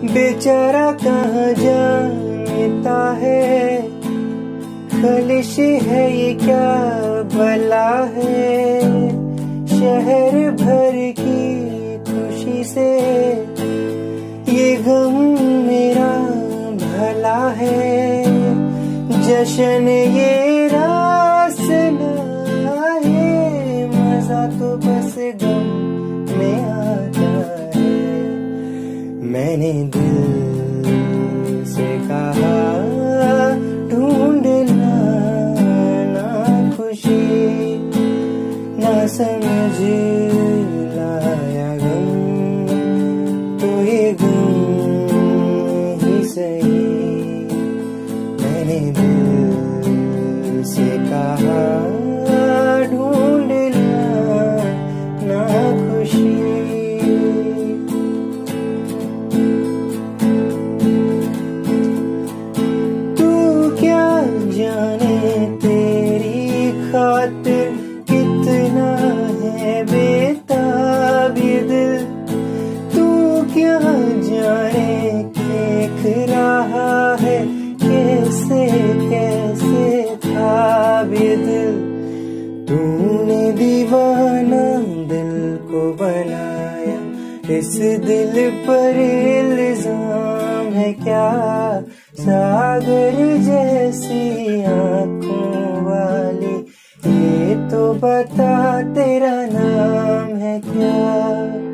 बेचारा कहाँ जानता है, खलिश है ये क्या भला है। शहर भर की खुशी से ये गम मेरा भला है। जश्न ये रास ना है, मजा तो बस गम में आता है। मैंने दिल से कहा ढूंढना ना खुशी, ना समझ लाया गम, तो ये गम ही सही। मैंने दिल से कहा ढूंढना ना खुशी। जाने तेरी खातिर कितना है बेताब ये दिल, तू क्या जाने देख रहा है कैसे कैसे था ये दिल। तूने दीवाना दिल को बनाया, इस दिल पर इल्जाम है क्या। सागर जैसी आँखों वाली ये तो बता तेरा नाम है क्या।